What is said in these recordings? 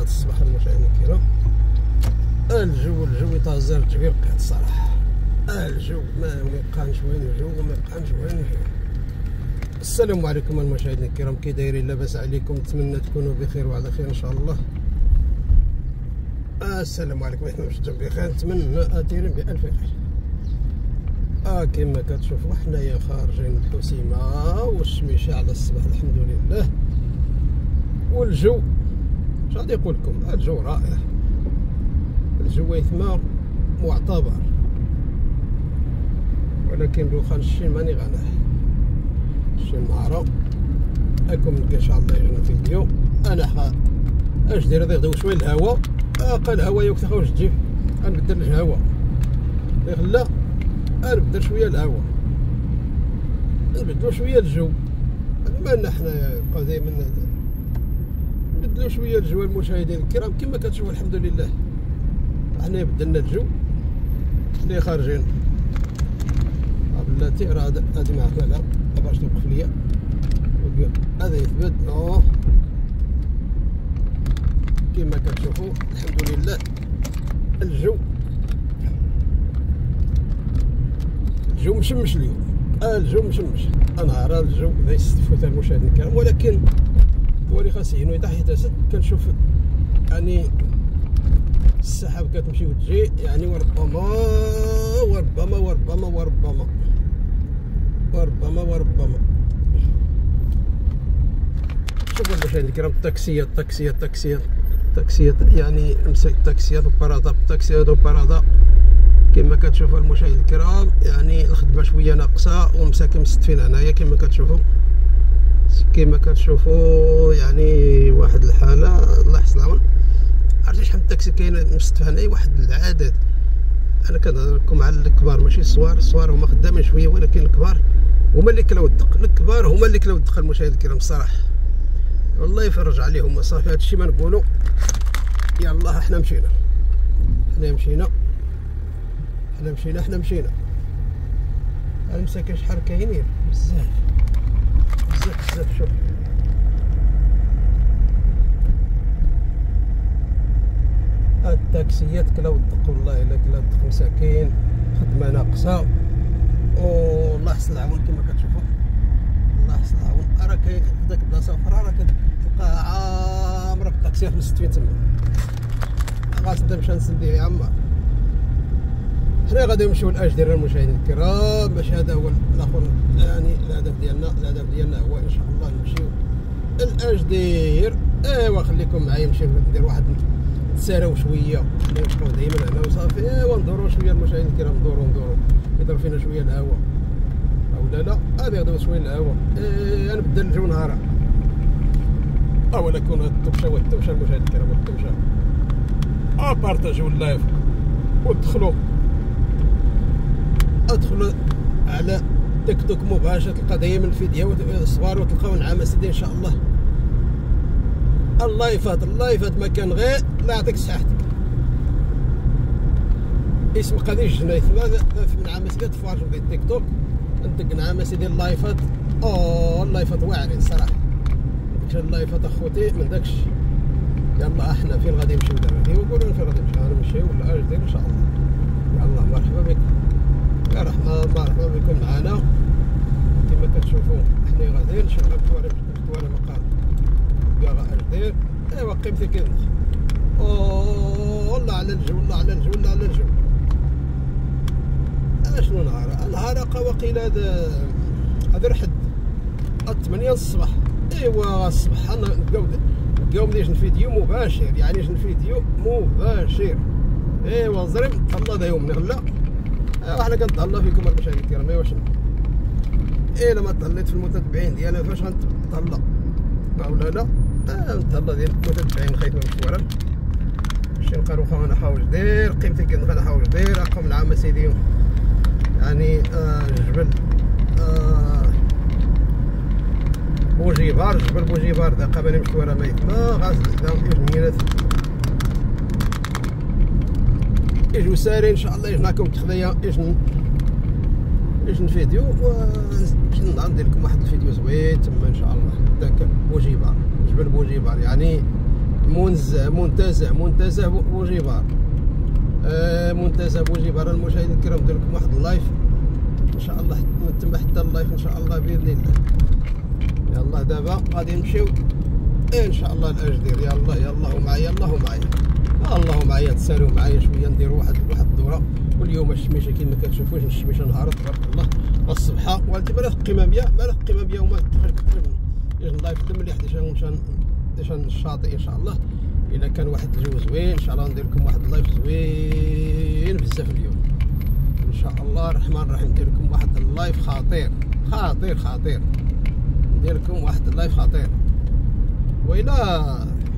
هذا الصباح المشاهدين الكرام. الجو يتهزر الجبير قاعد الصراحه. الجو ما يبقاش وين الجو وما يبقاش وين الجو. السلام عليكم المشاهدين الكرام، كي دايرين؟ لاباس عليكم؟ نتمنى تكونوا بخير وعلى خير ان شاء الله. السلام عليكم، احنا مشيتو بخير، نتمنى دايرين بألف خير. كما كتشوفوا حنايا خارجين من الحسيمه والشميشه على الصباح الحمد لله. والجو اش غادي نقول لكم، الجو رائع، الجو يثمر معتبر، ولكن دوخان الشي ماني غناه الشي نهارو. راكم نلقى ان شاء الله يجينا فيديو. انا اش داير غادي شويه الهواء، قال الهواء يوقت واش تجيب غنبدل الهواء لا نبدل شويه الهواء، نبدلو شويه الجو. بما حنايا نبقاو دائما نبدلو شويه الجو المشاهدين الكرام. كما كتشوفوا الحمد لله حنا بدلنا الجو اللي خارجين. بلاتي راه هادي معاك لا باش توقف ليا هذا يثبت. كما كتشوفوا الحمد لله الجو مشمش اليوم. الجو مشمش نهار الجو لا يستفوت المشاهدين الكرام، ولكن وري خاص ينوي حتى ست كنشوف يعني السحاب كتمشي وتجي، يعني وربما شوفوا المشاهدين الكرام التاكسيات يعني مسك التاكسيات وبارادا كما كتشوفوا المشاهدين الكرام. يعني الخدمه شويه ناقصه والمساكن مستفين هنايا كما كتشوفوا يعني واحد الحاله الله يحسن العون. عرفتي شحال من التاكسي كاين مستفى هنايا، واحد العدد. انا كنهضر لكم على الكبار ماشي الصغار هما خدامين شويه، ولكن الكبار هما اللي كلاو الدق المشاهدين الكرام الصراحه. والله يفرج عليهم. صافي هادشي ما نقولوا. يلا حنا مشينا المساكن شحال كاينين بزاف. شوف التاكسيات كلاو الدق، والله الا كلاو الدق، مساكين خدمه ناقصه. والله يحسن العون كما كتشوفوا، الله يحسن العون. راه كاين في ديك البلاصه اخرى راه كتلقى عامره بالتاكسيات مستفين تما. غاتبدا مشى نسندي يا عمار. حنا غادي نمشيو لاجدير المشاهدين الكرام، باش هذا هو الاخر يعني الهدف ديالنا هو ان شاء الله نمشيو لاجدير. خليكم معايا، نمشيو ندير واحد نتساراو شويه، نبقاو دائما هنا وصافي. ندورو شويه المشاهدين الكرام، ندورو يضرب فينا شويه الهواء او لا غادي يضرب شويه الهواء. نبدل الجو نهارا. ولكن التمشه المشاهدين الكرام، التمشه بارطاجيو اللايف ودخلوا على تيك توك مباشر، تلقى دايما الفيديوهات الصغار وتلقاو نعم سيدي ان شاء الله. اللايفات ما كان غير لا يعطيك صحتك. اسم قضيه الجنايت من عام سيدي تفرج في التيك توك ندق نعم سيدي اللايفات. اللايفات واعرين صراحه، اللايفات اخوتي من داكش. يلا احنا فين غادي نمشيو دابا؟ يقولوا فين غادي نمشيو لاجدير ان شاء الله. يلا مرحبا بكم يا رحمه، مرحبا بكم معنا. كما كتشوفوا حنا غاديين نشوفوا الكوارع مقام كاع اجدير. قيمتي كاين. الله على الجو، اشنو نهار قواقيل هذا رحد 8 الصباح. الصباح نبقاو يجن فيديو مباشر، زريم الله دا يومنا غلا. حنا كنتهلا فيكم المشاهدين الكرام. واش الا ما تهليت في المتتبعين ديالنا فاش غنتهلا ولا لا؟ نتهلا ديال المتتبعين خايف من الكوارع. ماشي نلقى روخا انا حاوج داير قيمتي كنبقى انا حاوج داير رقم العام سيدي. يعني جبل بوجيبار ذا قبل يمشي ورا ميت ما غاز يجنينات يجوا سارين ان شاء الله. يجناكم تخذيا يجن فيديو ندير لكم واحد الفيديو زوين تما ان شاء الله. داك بوجيبار، جبل بوجيبار يعني منتزه بوجيبار. منتزه بوجيبار المشاهدين الكرام، ندير لكم واحد اللايف ان شاء الله من تما حتى اللايف ان شاء الله باذن الله. يلا دابا غادي نمشيو ان شاء الله لاجدير. يلا معايا الله معايا تسالوا معايا شويه، نديروا واحد الدوره. واليوم الشميشه كيما كتشوفوا الشميشه نهارت تبارك الله الصبحه. ولكن مالك قمه 100 وما تقريبا اللايف تم اللي 11 الشاطئ ان شاء الله. الا كان واحد الجو زوين ان شاء الله ندير لكم واحد اللايف زوين بزاف اليوم ان شاء الله الرحمن الرحيم. ندير لكم واحد اللايف خطير ندير لكم واحد اللايف خطير. وإلا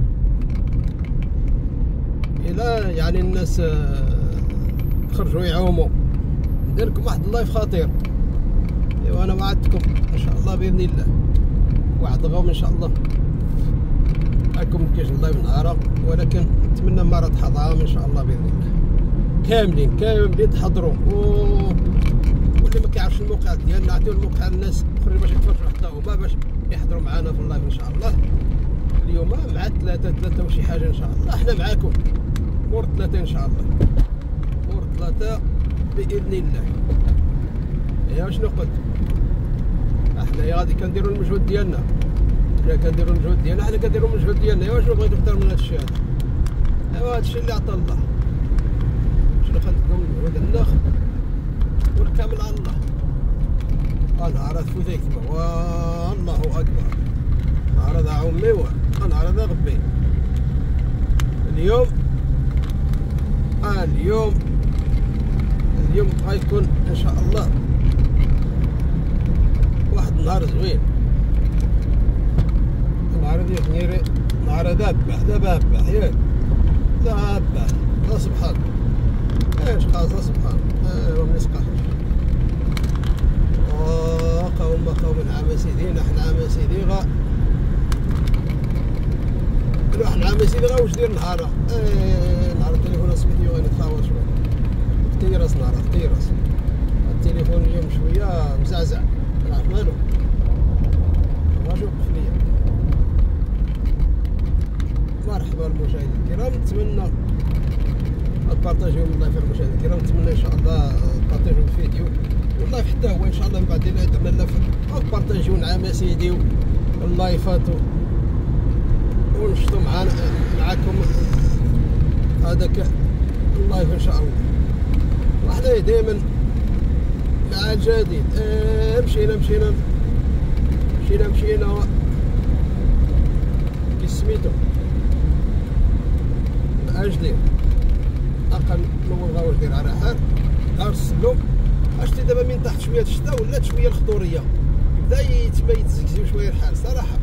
يعني الناس خرجوا يعوموا ندير لكم واحد اللايف خطير. ايوا انا وعدتكم ان شاء الله باذن الله، وعد غوم ان شاء الله. راكم كاين اللايف نهار، ولكن نتمنى مرة حظام ان شاء الله باذن الله. كاملين تحضروا واللي ما كيعرفش الموقع ديالنا نعطيو الموقع للناس اخرين باش يتفرجوا حتى هما باش يحضروا معنا في اللايف ان شاء الله. اليوم مع ثلاثة وشي حاجة ان شاء الله. احنا معاكم مور 3 ان شاء الله، مور 3 باذن الله. يا شنو قلت؟ احنا غادي كنديروا المجهود ديالنا، حنا كنديروا المجهود ديالنا. ايوا شنو بغيتو اكثر من هذا الشيء هذا؟ ايوا هذا الشيء اللي عطا الله. شنو خدكم المجهود النخل والكامل على الله. نهار هذا فوتيك والله اكبر. نهار هذا عمي نهار هذا غبي. اليوم غيكون ان شاء الله واحد النهار زوين. نهار هذا يغنيري، نهار هذا دابا ياك دابا لا سبحان ايش خاصة سبحان. ايوا ما يسقاش. قوم عام سيدي نحن عام سيدي نحن واش دير نهار نهار التليفون اصبحتي غادي نتخاوى شويه تيرس نهار تيرس التليفون اليوم شويه مزعزع نعرف مالو واش وقف ليا. مرحبا المشاهدين الكرام، نتمنى تبارطاجيو من اللايف المشاهدين الكرام. نتمنى ان شاء الله تبارطاجيو الفيديو واللايف حتى هو ان شاء الله من بعد الا درنا لايف تبارطاجيو مع سيدي اللايفات ونشطوا معاكم هذاك اللايف ان شاء الله. وحنا دائما مع الجديد. مشينا كي سميتو اجدير اقل نور غاوش دير على حال دار السلوم. عرفتي دابا من تحت شويه الشتا ولات شويه الخضوريه، بدا يتما يتزكزيو شويه الحال صراحه.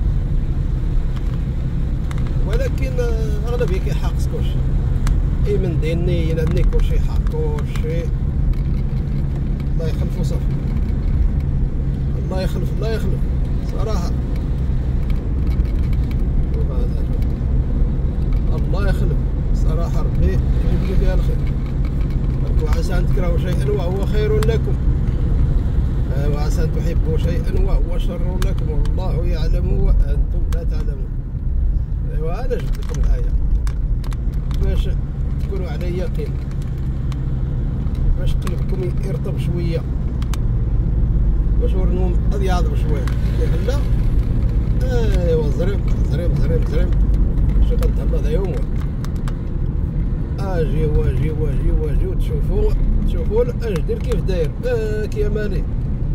ولكن اغلبيه كيحاق كلشي اي من ديني ينادني كلشي حاق كلشي. الله يخلف وصافي، الله يخلف صراحه. الله يخلف صراحه، ربي يجيب لي فيها الخير. وعسى ان تكرهوا شيئا وهو خير لكم، وعسى ان تحبوا شيئا وهو شر لكم والله يعلم وانتم لا تعلمون. ايوا انا جبت لكم الايه باش تكونوا على يقين، باش قلبكم يرطب شويه، باش ورنوم غادي يعظم شويه. لا ايوا زريم شو غنتهلا هذا يوم اجي واجي وتشوفوا اجدير كيف داير. يا مالي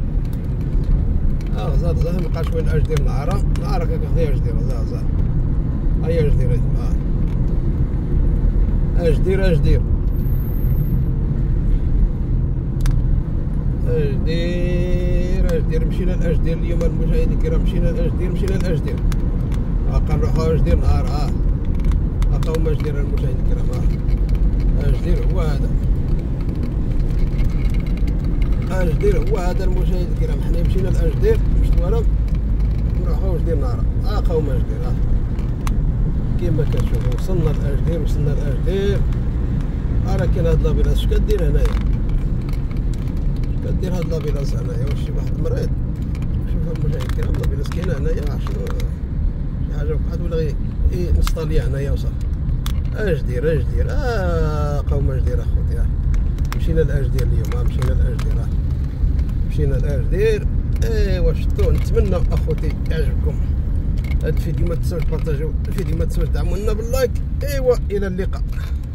زاد مابقاش وين اجدير نهارك كتاخدي اجدير زاد هيا اجدير اجدير مشينا لاجدير اليوم المشاهدين الكرام. مشينا لاجدير نروحو اجدير نهار قوم اجدير المشاهدين الكرام. اجدير هو هذا المشاهدين الكرام. حنا مشينا لاجدير مشتوارا نروحو اجدير نهار قوم اجدير كيما كتشوفوا. وصلنا لاجدير راه كاين هاد لابيلاس. اش كدير هنايا؟ هاد لابيلاس هنايا؟ واش شي واحد مريض؟ شوف المشاهدين الكرام لابيلاس كاينه هنايا. شنو شي حاجه وقعت ولا نصطالي هنايا وصافي. اش دير قوم اش دير اخوتي. مشينا لاجدير اليوم، مشينا لاجدير. ايوا شفتو. نتمنى اخوتي يعجبكم هاد الفيديو، ما تنساوش تبارطاجيو الفيديو، ما تنساوش تدعمونا باللايك. ايوا الى اللقاء.